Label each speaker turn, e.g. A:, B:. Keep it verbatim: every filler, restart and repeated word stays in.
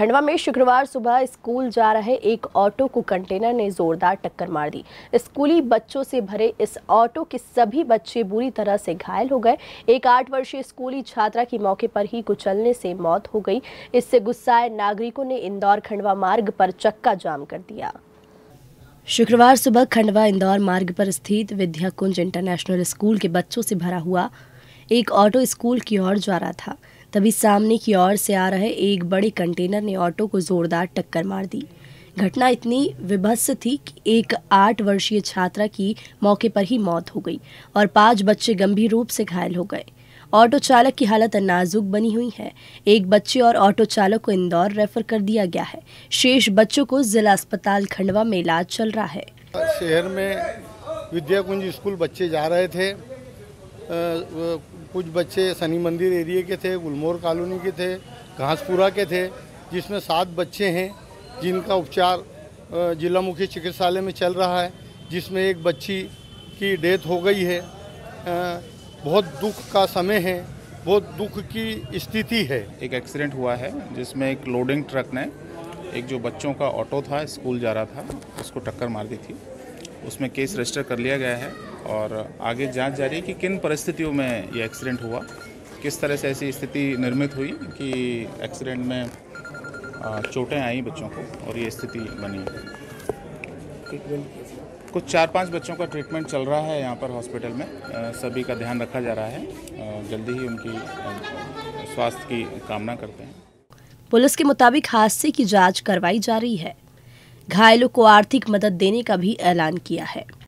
A: खंडवा में शुक्रवार सुबह स्कूल जा रहे एक ऑटो को कंटेनर ने जोरदार टक्कर मार दी। स्कूली बच्चों से भरे इस ऑटो के सभी बच्चे बुरी तरह से घायल हो गए। एक आठ वर्षीय स्कूली छात्रा की मौके पर ही कुचलने से मौत हो गई। इससे गुस्साए नागरिकों ने इंदौर खंडवा मार्ग पर चक्का जाम कर दिया। शुक्रवार सुबह खंडवा इंदौर मार्ग पर स्थित विद्याकुंज इंटरनेशनल स्कूल के बच्चों से भरा हुआ एक ऑटो स्कूल की ओर जा रहा था। तभी सामने की ओर से आ रहे एक बड़े कंटेनर ने ऑटो को जोरदार टक्कर मार दी। घटना इतनी विभत्स थी कि एक आठ वर्षीय छात्रा की मौके पर ही मौत हो गई और पांच बच्चे गंभीर रूप से घायल हो गए। ऑटो चालक की हालत नाजुक बनी हुई है। एक बच्चे और ऑटो चालक को इंदौर रेफर कर दिया गया है। शेष बच्चों को जिला अस्पताल खंडवा में इलाज चल रहा है।
B: शहर में विद्याकुंज स्कूल बच्चे जा रहे थे। कुछ बच्चे शनि मंदिर एरिया के थे, गुलमोहर कॉलोनी के थे, घासपुरा के थे, जिसमें सात बच्चे हैं जिनका उपचार जिला मुख्य चिकित्सालय में चल रहा है, जिसमें एक बच्ची की डेथ हो गई है। बहुत दुख का समय है, बहुत दुख की स्थिति है।
C: एक एक्सीडेंट हुआ है जिसमें एक लोडिंग ट्रक ने एक जो बच्चों का ऑटो था, स्कूल जा रहा था, उसको टक्कर मार दी थी। उसमें केस रजिस्टर कर लिया गया है और आगे जांच जारी है कि किन परिस्थितियों में ये एक्सीडेंट हुआ, किस तरह से ऐसी स्थिति निर्मित हुई कि एक्सीडेंट में चोटें आई बच्चों को और ये स्थिति बनी। कुछ चार पांच बच्चों का ट्रीटमेंट चल रहा है यहाँ पर हॉस्पिटल में। सभी का ध्यान रखा जा रहा है। जल्दी ही उनकी स्वास्थ्य की कामना करते हैं।
A: पुलिस के मुताबिक हादसे की जांच करवाई जा रही है। घायलों को आर्थिक मदद देने का भी ऐलान किया है।